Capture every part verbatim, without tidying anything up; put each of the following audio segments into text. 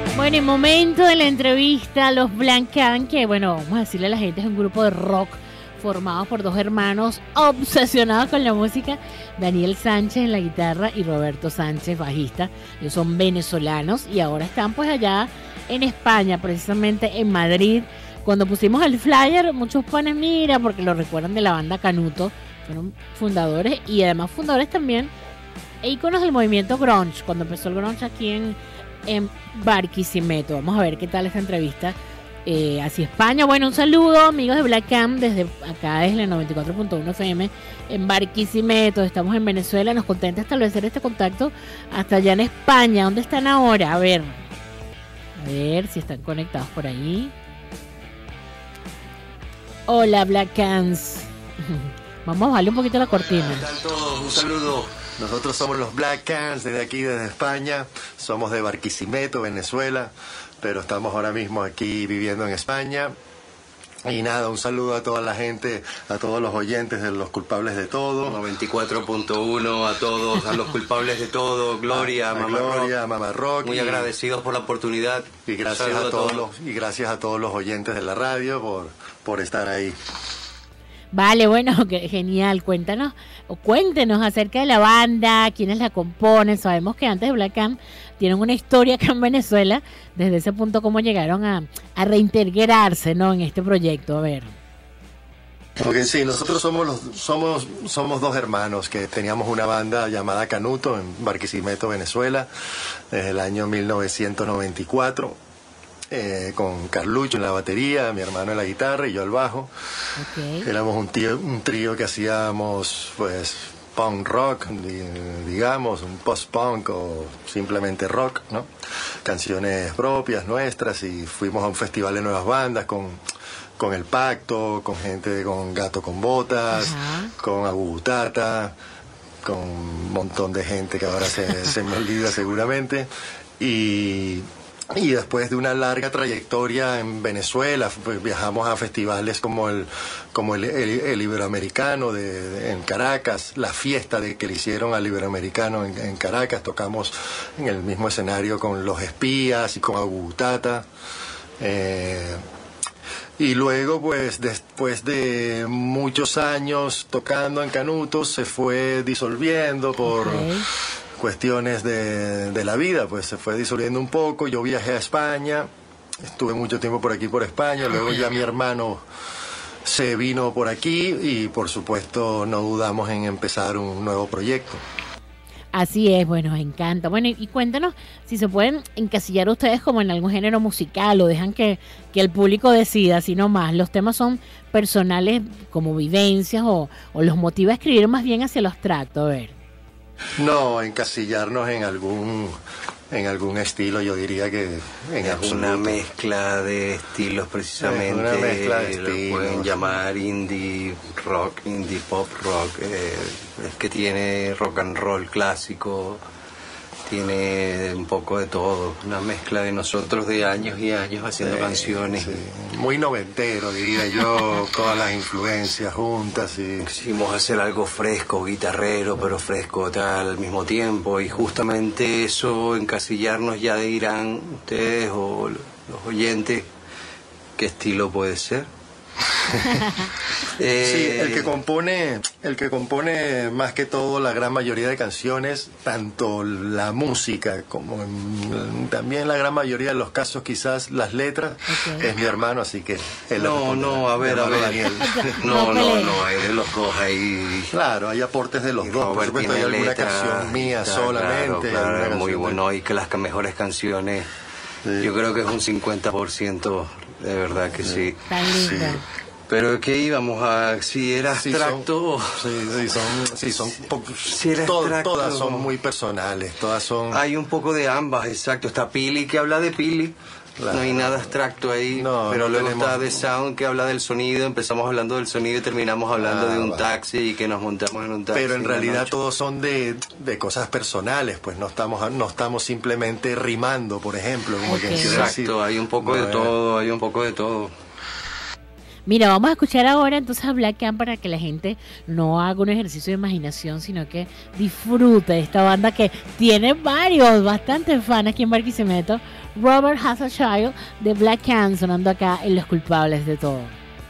Bueno, en momento de la entrevista, los Blanc Can, que bueno, vamos a decirle a la gente, es un grupo de rock formado por dos hermanos obsesionados con la música, Daniel Sánchez en la guitarra y Roberto Sánchez, bajista. Ellos son venezolanos y ahora están pues allá en España, precisamente en Madrid. Cuando pusimos el flyer, muchos ponen mira, porque lo recuerdan de la banda Canuto, fueron fundadores y además fundadores también e íconos del movimiento grunge, cuando empezó el grunge aquí en, en Barquisimeto. Vamos a ver qué tal esta entrevista eh, hacia España. Bueno, un saludo amigos de Black Cam desde acá, desde el noventa y cuatro punto uno F M en Barquisimeto. Estamos en Venezuela, nos contenta establecer este contacto hasta allá en España. ¿Dónde están ahora? A ver, a ver si están conectados por ahí. Hola Black Cans. Vamos a bajarle un poquito la cortina. ¿Qué tal todos? Un saludo. Nosotros somos los Black Cans desde aquí, desde España. Somos de Barquisimeto, Venezuela, pero estamos ahora mismo aquí viviendo en España. Y nada, un saludo a toda la gente, a todos los oyentes de Los Culpables de Todo. noventa y cuatro punto uno, a todos, a los culpables de todo. Gloria, a, a Mamá Gloria, Rock. Mamá Rock. Muy y, agradecidos por la oportunidad. Y gracias a, a todos los, y gracias a todos los oyentes de la radio por, por estar ahí. Vale, bueno, que genial. Cuéntanos, o cuéntenos acerca de la banda, quiénes la componen. Sabemos que antes de Black Cam tienen una historia acá en Venezuela. Desde ese punto, cómo llegaron a, a reintegrarse, ¿no? En este proyecto. A ver. Porque sí, nosotros somos los, somos somos dos hermanos que teníamos una banda llamada Canuto en Barquisimeto, Venezuela, desde el año mil novecientos noventa y cuatro. Eh, con Carlucho en la batería, mi hermano en la guitarra y yo al bajo. Okay. Éramos un, tío, un trío que hacíamos pues punk rock, digamos, un post-punk o simplemente rock, ¿no? Canciones propias nuestras, y fuimos a un festival de nuevas bandas con, con El Pacto, con gente con Gato con Botas, uh-huh. con Agugutata, con un montón de gente que ahora se, se me olvida seguramente. Y Y después de una larga trayectoria en Venezuela, pues viajamos a festivales como el como el, el, el Iberoamericano de, de, en Caracas, la fiesta de que le hicieron al Iberoamericano en, en Caracas. Tocamos en el mismo escenario con Los Espías y con Agugutata. Eh, y luego, pues, después de muchos años tocando en Canuto, se fue disolviendo por... Okay. cuestiones de, de la vida, pues se fue disolviendo un poco. Yo viajé a España, estuve mucho tiempo por aquí, por España, luego ya mi hermano se vino por aquí y por supuesto no dudamos en empezar un nuevo proyecto. Así es, bueno, me encanta. Bueno, y, y cuéntanos si se pueden encasillar ustedes como en algún género musical o dejan que, que el público decida, si no más. Los temas son personales como vivencias o, o los motiva a escribir más bien hacia lo abstracto, a ver. No, encasillarnos en algún en algún estilo, yo diría que en es absoluto. Una mezcla de estilos precisamente. Es una mezcla de lo estilos. Pueden llamar indie rock, indie pop rock. Eh, es que tiene rock and roll clásico, tiene un poco de todo, una mezcla de nosotros de años y años haciendo sí, canciones. Sí. Muy noventero, diría yo, todas las influencias juntas. Y... quisimos hacer algo fresco, guitarrero, pero fresco tal al mismo tiempo, y justamente eso, encasillarnos, ya dirán ustedes o los oyentes qué estilo puede ser. eh, sí, el que compone, el que compone más que todo la gran mayoría de canciones, tanto la música como en, también la gran mayoría de los casos quizás las letras, okay. es mi hermano, así que él no, no, a ver, a ver, Daniel. no, no, no, hay de los dos ahí. Claro, hay aportes de los y dos, Robert, por supuesto hay alguna letra, canción mía está, solamente. Claro, claro, muy bueno, de... y que las mejores canciones, sí. Yo creo que es un cincuenta por ciento. De verdad que sí. sí. Pero que íbamos a... si era abstracto... Sí, son, sí, sí, son, sí, son si era to, abstracto, todas son muy personales, todas son... Hay un poco de ambas, exacto. Está Pili, que habla de Pili. Claro. No hay nada abstracto ahí. No, pero no luego tenemos... está The Sound, que habla del sonido. Empezamos hablando del sonido y terminamos hablando ah, de un vale. taxi y que nos montamos en un taxi. Pero en realidad todos son de, de cosas personales, pues no estamos no estamos simplemente rimando, por ejemplo. Como okay. que exacto, decir. Hay un poco no, de todo, hay un poco de todo. Mira, vamos a escuchar ahora entonces a Black Can para que la gente no haga un ejercicio de imaginación, sino que disfrute de esta banda que tiene varios, bastantes fans aquí en Barquisimeto. Robert Has a Child de Black Can sonando acá en Los Culpables de Todo.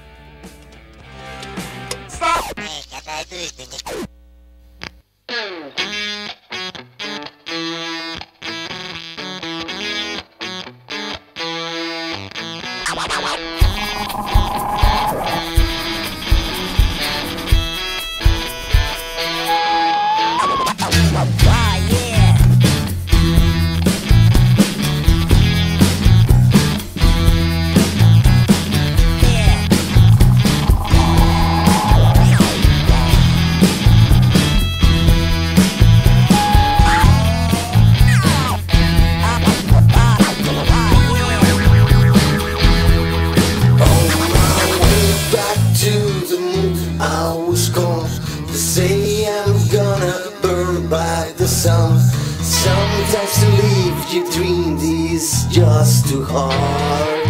Sometimes to live your dream is just too hard.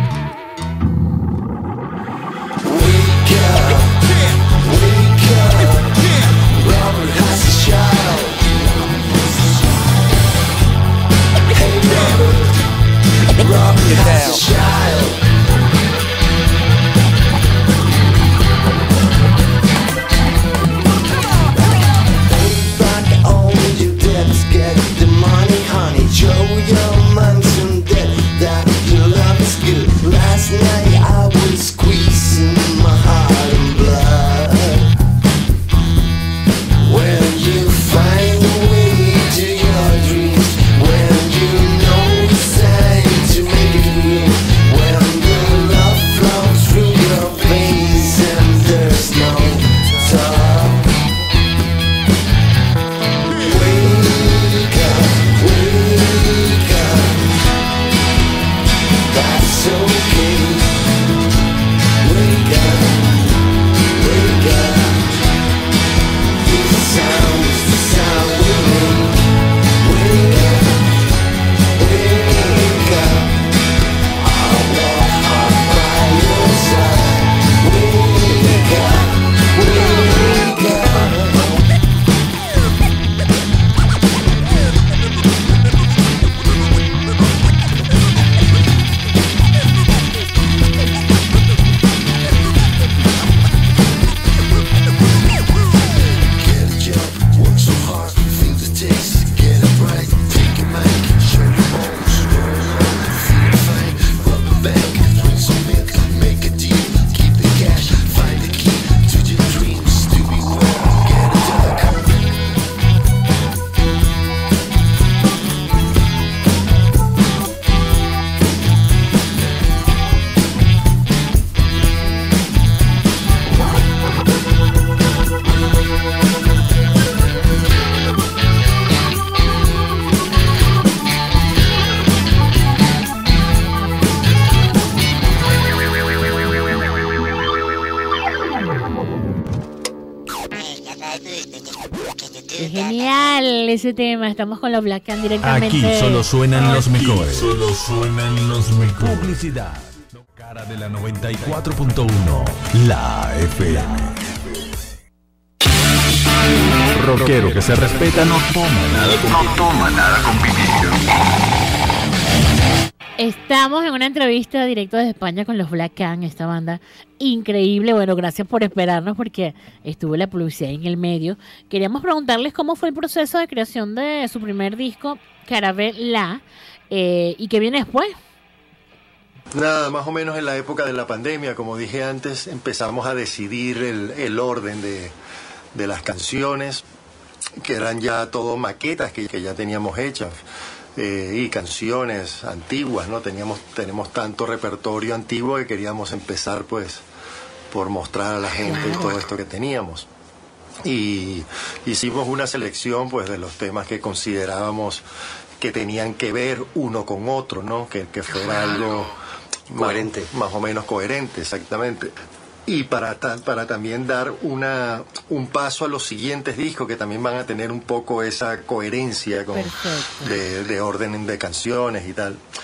Wake up, wake up, Robert has a child. Hey Robert, Robert has a child. Get the money, honey, show your man some debt that your love is good. Last night I was squeezing my heart and blood. When you find a way to your dreams, when you know it's time to make it real, when the love flows through your veins and there's no talk. Qué genial ese tema. Estamos con los Black Can directamente. Aquí solo suenan los Aquí mejores. Solo suenan los mejores. Publicidad. Cara de la noventa y cuatro punto uno. La F M. Rockero que se respeta no toma nada con no toma nada con Estamos en una entrevista directo desde España con los Black Can, esta banda increíble. Bueno, gracias por esperarnos porque estuvo la publicidad en el medio. Queríamos preguntarles cómo fue el proceso de creación de su primer disco, Caravela, eh, y qué viene después. Nada, más o menos en la época de la pandemia, como dije antes, empezamos a decidir el, el orden de, de las canciones, que eran ya todo maquetas que, que ya teníamos hechas. Eh, y canciones antiguas, ¿no? Teníamos, tenemos tanto repertorio antiguo que queríamos empezar pues por mostrar a la gente todo esto que teníamos. Y hicimos una selección pues de los temas que considerábamos que tenían que ver uno con otro, ¿no? Que, que fuera algo coherente. Más, más o menos coherente, exactamente. Y para, ta, para también dar una, un paso a los siguientes discos que también van a tener un poco esa coherencia con, de, de orden de canciones y tal.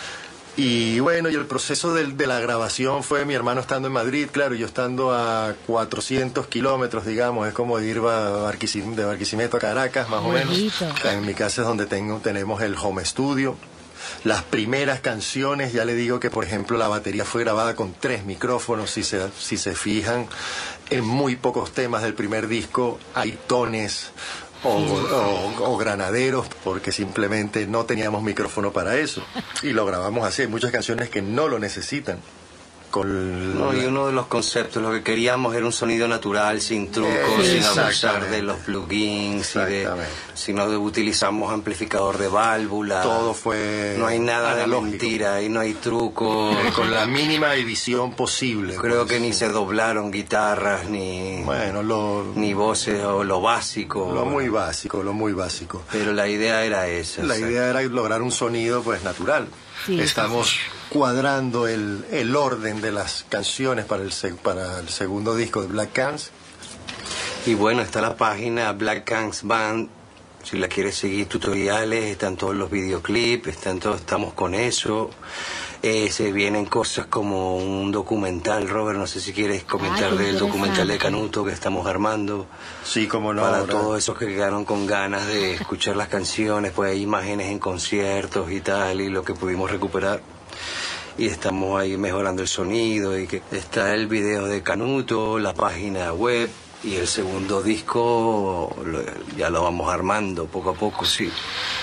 Y bueno, y el proceso de, de la grabación fue mi hermano estando en Madrid, claro, yo estando a cuatrocientos kilómetros, digamos, es como ir a Barquisim- de Barquisimeto a Caracas, más o menos. Bonito. En mi casa es donde tengo, tenemos el home studio. Las primeras canciones, ya le digo que por ejemplo la batería fue grabada con tres micrófonos, si se, si se fijan, en muy pocos temas del primer disco hay tones o, o, o granaderos, porque simplemente no teníamos micrófono para eso. Y lo grabamos así, hay muchas canciones que no lo necesitan. Con No, y uno de los conceptos, lo que queríamos era un sonido natural, sin trucos, Eh, sin abusar exactamente. de los plugins, y de, Exactamente. sino de utilizamos amplificador de válvula. Todo fue No hay nada analógico. de mentira, y no hay trucos. Eh, con la mínima edición posible. Creo pues. que ni se doblaron guitarras, ni, Bueno, lo, ni voces, o lo básico. lo muy básico, lo muy básico. Pero la idea era esa. La o sea, idea era lograr un sonido pues natural. Sí, Estamos cuadrando el, el orden de las canciones para el, seg- para el segundo disco de Black Cans. Y bueno, está la página Black Cans Band. Si la quieres seguir, tutoriales, están todos los videoclips, están todos, estamos con eso. Eh, se vienen cosas como un documental, Robert, no sé si quieres comentar Ay, qué del documental de interesante. Canuto que estamos armando. Sí, como no. Para ahora- todos esos que quedaron con ganas de escuchar las canciones, pues hay imágenes en conciertos y tal, y lo que pudimos recuperar. Y estamos ahí mejorando el sonido, y que está el video de Canuto, la página web, y el segundo disco lo- ya lo vamos armando poco a poco, sí.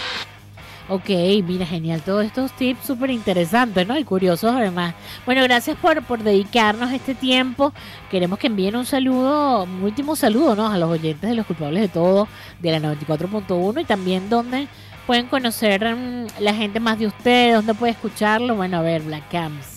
Ok, mira, genial, todos estos tips súper interesantes, ¿no? Y curiosos además. Bueno, gracias por, por dedicarnos este tiempo. Queremos que envíen un saludo, un último saludo, ¿no? A los oyentes de Los Culpables de Todo, de la noventa y cuatro punto uno, y también donde pueden conocer mm, la gente más de ustedes, donde puede escucharlo. Bueno, a ver, Black Cams.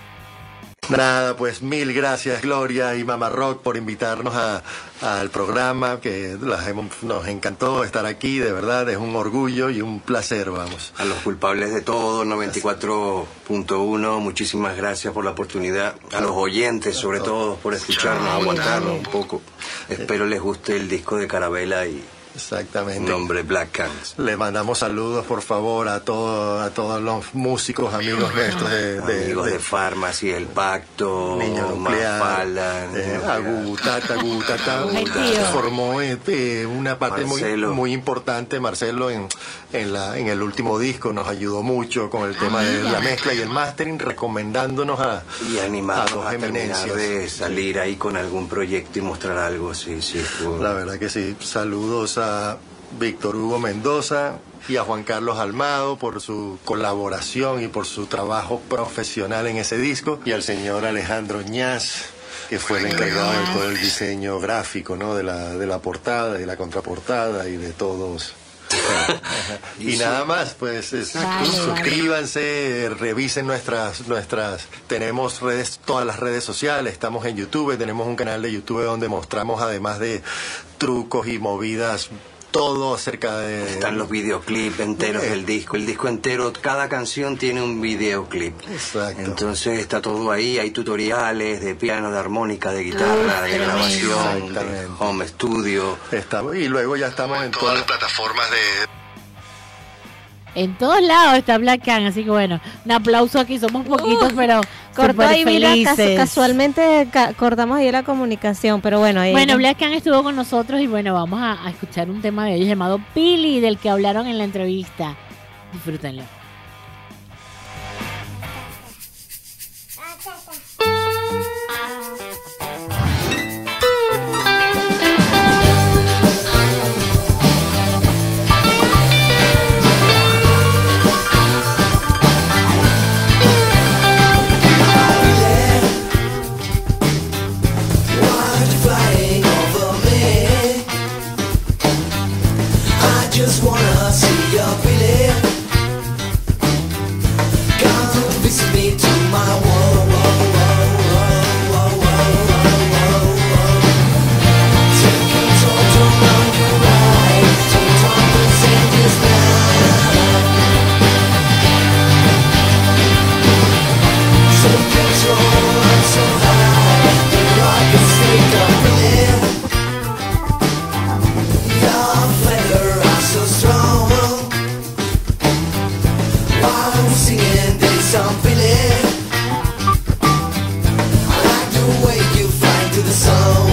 Nada, pues mil gracias Gloria y Mamá Rock por invitarnos a- al programa, que las hemos- nos encantó estar aquí, de verdad, es un orgullo y un placer, vamos. A los culpables de todo, noventa y cuatro punto uno, muchísimas gracias por la oportunidad. A los oyentes, sobre todo, por escucharnos, Ay, aguantarnos vale. un poco. Espero les guste el disco de Carabela y Exactamente. nombre Black Cans. Le mandamos saludos, por favor, a, todo, a todos los músicos, amigos nuestros de, de, Amigos de de Farmacy, El Pacto, Niño Nuclear, Mafalda, eh, Nuclear. Agu, Tata, Agu, Tata, Ay, tío. formó este, una parte muy, Marcelo. muy importante, Marcelo, en, en, la, en el último disco, nos ayudó mucho con el tema de la mezcla y el mastering, recomendándonos a, Y a animados dos a, terminar eminencias. de salir ahí con algún proyecto y mostrar algo, sí, sí. estuvo- La verdad que sí. Saludos a Víctor Hugo Mendoza y a Juan Carlos Almado por su colaboración y por su trabajo profesional en ese disco, y al señor Alejandro Ñaz, que fue el encargado de todo el diseño gráfico, ¿no? De la, de la portada y la contraportada y de todos. Y nada más, pues es- Vale, vale. suscríbanse, revisen nuestras, nuestras, tenemos redes, todas las redes sociales, estamos en YouTube, tenemos un canal de YouTube donde mostramos, además de trucos y movidas, todo acerca de... Están los videoclips enteros Eh. del disco. El disco entero, cada canción tiene un videoclip. Exacto. Entonces está todo ahí. Hay tutoriales de piano, de armónica, de guitarra, Ah, de tremendo. grabación, de Exactamente. home studio. Estamos, y luego ya estamos en todas las plataformas de... En todos lados está Black Can, así que bueno, un aplauso aquí, somos poquitos, Uh, pero Cortó súper ahí, mira, casu- felices. casualmente ca- cortamos ahí la comunicación, pero bueno, ahí Bueno, Black Can estuvo con nosotros y bueno, vamos a, a escuchar un tema de ellos llamado Pili, del que hablaron en la entrevista. Disfrútenlo. Flying over me, I just wanna see your Billy. Come visit me to my world. Take control, turn on your right, turn on the same now. Take control, I'm so high, the rockets take a live. Your feather are so strong. While I'm singing this some feeling. I like the way you fly to the sun.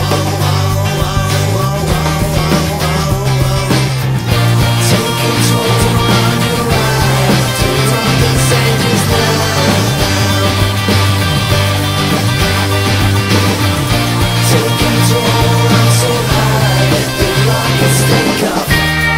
Take control, turn on your right, turn on the changes now. Take control, I'm so high, the rockets take off.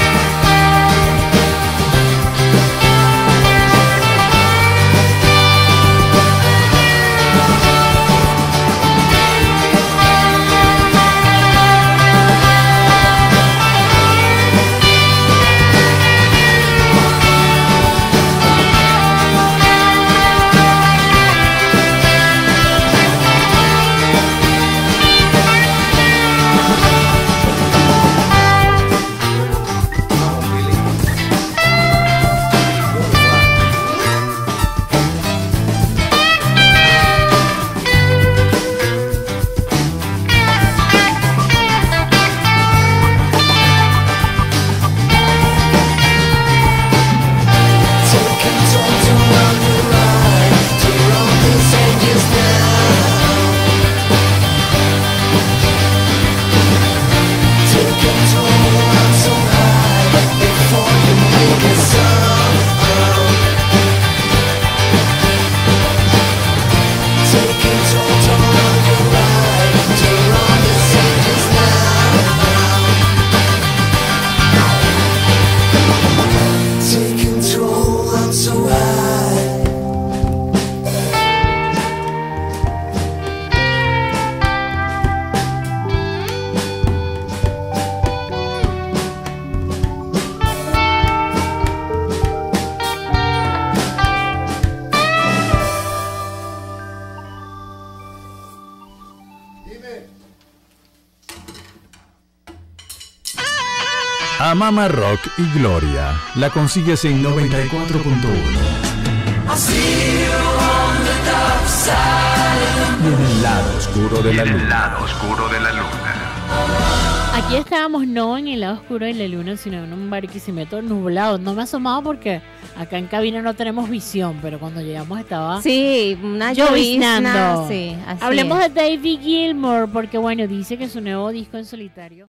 Amama Rock y Gloria la consigues en noventa y cuatro punto uno. Y en el lado oscuro de la luna. lado oscuro de la luna. Aquí estábamos no en el lado oscuro de la luna, sino en un Barquisimeto nublado. No me asomaba porque acá en cabina no tenemos visión, pero cuando llegamos estaba Sí, una lloviznando. llovizna. Sí, así Hablemos es. de David Gilmour, porque bueno, dice que su nuevo disco en solitario